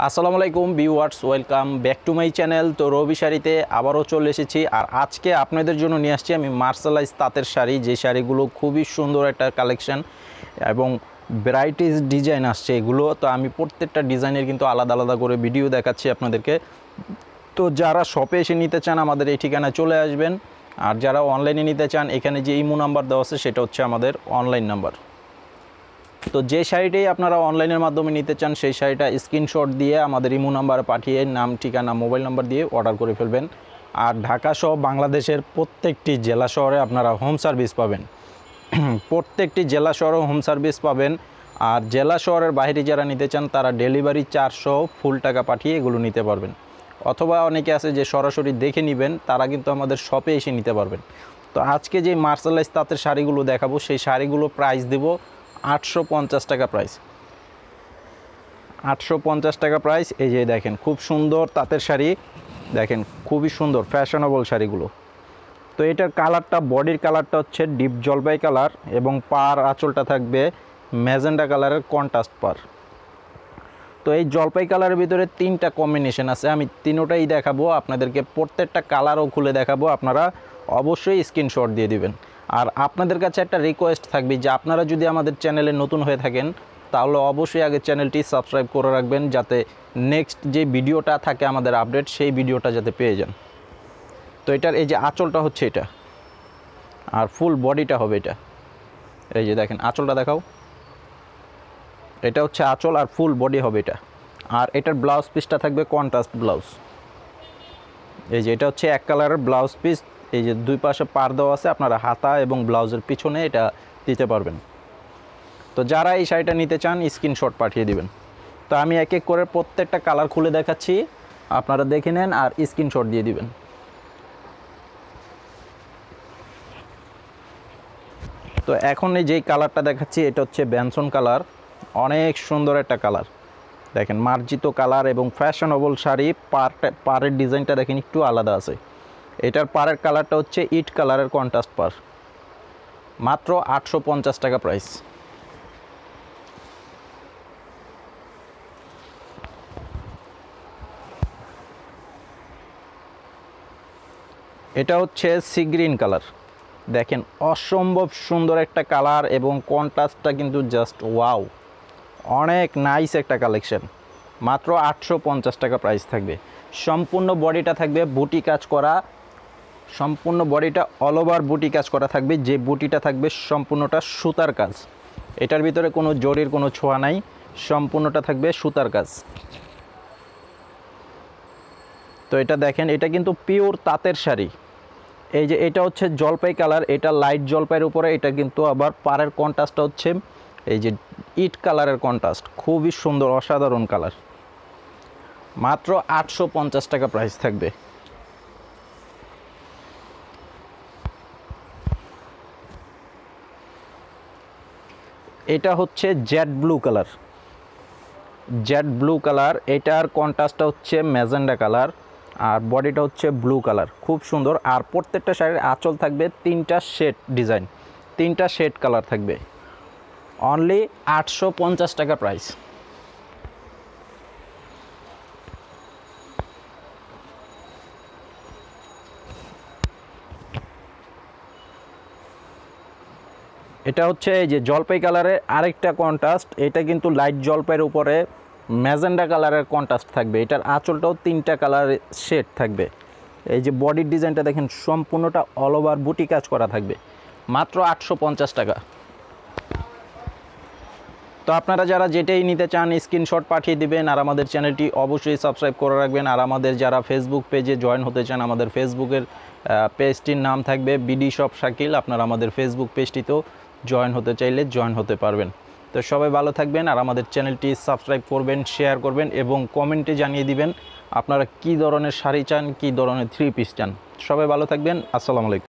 আসসালামু আলাইকুম viewers, welcome back to my channel. তো রবি শাড়িতে আবারও চলে এসেছি। আর আজকে আপনাদের জন্য নিয়ে আসছি আমি মার্শালাইজ তাঁতের শাড়ি, যে শাড়িগুলো খুবই সুন্দর একটা কালেকশন এবং ভ্যারাইটিস ডিজাইন আসছে এগুলো। তো আমি প্রত্যেকটা ডিজাইনের কিন্তু আলাদা আলাদা করে ভিডিও দেখাচ্ছি আপনাদেরকে। তো যারা শপে এসে নিতে চান আমাদের এই ঠিকানায় চলে আসবেন, আর যারা অনলাইনে নিতে চান এখানে যে ইমো নাম্বার দেওয়া আছে সেটা হচ্ছে আমাদের অনলাইন নাম্বার। তো যে শাড়িটাই আপনারা অনলাইনের মাধ্যমে নিতে চান সেই শাড়িটা স্ক্রিনশট দিয়ে আমাদের ইমো নাম্বারে পাঠিয়ে নাম, ঠিকানা, মোবাইল নাম্বার দিয়ে অর্ডার করে ফেলবেন। আর ঢাকা সহ বাংলাদেশের প্রত্যেকটি জেলা শহরে আপনারা হোম সার্ভিস পাবেন। প্রত্যেকটি জেলা শহরে হোম সার্ভিস পাবেন। আর জেলা শহরের বাইরে যারা নিতে চান তারা ডেলিভারি চার্জ সহ ফুল টাকা পাঠিয়ে এগুলো নিতে পারবেন। অথবা অনেকে আছে যে সরাসরি দেখে নেবেন, তারা কিন্তু আমাদের শপে এসে নিতে পারবেন। তো আজকে যে মার্শালাইজ তাঁতের শাড়িগুলো দেখাবো সেই শাড়িগুলো প্রাইস দেব 850 টাকা প্রাইস। 850 টাকা প্রাইস। এই যে দেখেন খুব সুন্দর তাঁতের শাড়ি, দেখেন খুবই সুন্দর ফ্যাশনেবল শাড়িগুলো। তো এটার কালারটা, বডির কালারটা হচ্ছে ডিপ জলপাই কালার এবং পার আঁচলটা থাকবে ম্যাজেন্ডা কালারের কন্ট্রাস্ট পার। তো এই জলপাই কালারের ভিতরে তিনটা কম্বিনেশন আছে, আমি তিনোটাই দেখাবো আপনাদেরকে, প্রত্যেকটা কালারও খুলে দেখাবো। আপনারা অবশ্যই স্ক্রিনশট দিয়ে দিবেন। আর আপনাদের কাছে একটা রিকোয়েস্ট থাকবে যে আপনারা যদি আমাদের চ্যানেলে নতুন হয়ে থাকেন তাহলে অবশ্যই আগে চ্যানেলটি সাবস্ক্রাইব করে রাখবেন, যাতে নেক্সট যে ভিডিওটা থাকে আমাদের আপডেট সেই ভিডিওটা যাতে পেয়ে যান। তো এটার এই যে আঁচলটা হচ্ছে এটা, আর ফুল বডিটা হবে এটা। এই যে দেখেন আঁচলটা দেখাও, এটা হচ্ছে আঁচল আর ফুল বডি হবে এটা। আর এটার ব্লাউজ পিসটা থাকবে কন্ট্রাস্ট ব্লাউজ। এই যে এটা হচ্ছে এক কালারের ব্লাউজ পিস। এই যে দুই পাশে পার দেওয়া আছে, আপনারা হাতা এবং ব্লাউজের পিছনে এটা দিতে পারবেন। তো যারা এই শাড়িটা নিতে চান স্ক্রিনশট পাঠিয়ে দিবেন। তো আমি এক এক করে প্রত্যেকটা কালার খুলে দেখাচ্ছি, আপনারা দেখে নেন আর স্ক্রিনশট দিয়ে দিবেন। তো এখন এই যেই কালারটা দেখাচ্ছি এটা হচ্ছে ব্যানসন কালার, অনেক সুন্দর একটা কালার। দেখেন মার্জিত কালার এবং ফ্যাশনেবল শাড়ি। পাড়ের ডিজাইনটা দেখেন একটু আলাদা আছে। এটার পাড়ের কালারটা হচ্ছে ইট কালারের কন্ট্রাস্ট পার। মাত্র 850 টাকা প্রাইস। এটা হচ্ছে সি গ্রিন কালার। দেখেন অসম্ভব সুন্দর একটা কালার এবং কন্ট্রাস্টটা কিন্তু জাস্ট ওয়াও, অনেক নাইস একটা কালেকশন। মাত্র 850 টাকা প্রাইস থাকবে। সম্পূর্ণ বডিটা থাকবে বুটি কাজ করা, সম্পূর্ণ বডিটা অল ওভার বুটি কাজ করা থাকবে। যে বুটিটা থাকবে সম্পূর্ণটা সুতার কাজ, এটার ভিতরে কোনো জরির কোনো ছোঁয়া নাই, সম্পূর্ণটা থাকবে সুতার কাজ। তো এটা দেখেন, এটা কিন্তু পিওর তাঁতের শাড়ি। এই যে এটা হচ্ছে জলপাই কালার, এটা লাইট জলপাইয়ের উপরে, এটা কিন্তু আবার পাড়ের কন্ট্রাস্টটা হচ্ছে এই যে ইট কালারের কন্ট্রাস্ট, খুবই সুন্দর অসাধারণ কালার। মাত্র 850 টাকা প্রাইস থাকবে। এটা হচ্ছে jade blue colour, jade blue colour. এটার কন্ট্রাস্টটা হচ্ছে ম্যাজেন্ডা কালার আর বডিটা হচ্ছে ব্লু কালার, খুব সুন্দর। আর প্রত্যেকটা শাড়ির আঁচল থাকবে তিনটা শেড ডিজাইন, তিনটা শেড কালার থাকবে। অনলি 850 টাকা প্রাইস। এটা হচ্ছে এই যে জলপাই কালারের আরেকটা কন্ট্রাস্ট, এটা কিন্তু লাইট জলপাইয়ের উপরে ম্যাজেন্ডা কালারের কন্ট্রাস্ট থাকবে। এটার আঁচলটাও তিনটা কালারের শেড থাকবে। এই যে বডির ডিজাইনটা দেখেন সম্পূর্ণটা অল ওভার বুটি কাজ করা থাকবে। মাত্র 850 টাকা। তো আপনারা যারা যেটাই নিতে চান স্ক্রিনশট পাঠিয়ে দিবেন। আর আমাদের চ্যানেলটি অবশ্যই সাবস্ক্রাইব করে রাখবেন। আর আমাদের যারা ফেসবুক পেজে জয়েন হতে চান, আমাদের ফেসবুকের পেজটির নাম থাকবে বিডি শপ শাকিল। আপনারা আমাদের ফেসবুক পেজটিতেও জয়েন হতে চাইলে জয়েন হতে পারবেন। তো সবাই ভালো থাকবেন আর আমাদের চ্যানেলটি সাবস্ক্রাইব করবেন, শেয়ার করবেন এবং কমেন্টে জানিয়ে দিবেন আপনারা কী ধরনের শাড়ি চান, কী ধরনের থ্রি পিস চান। সবাই ভালো থাকবেন। আসসালামু আলাইকুম।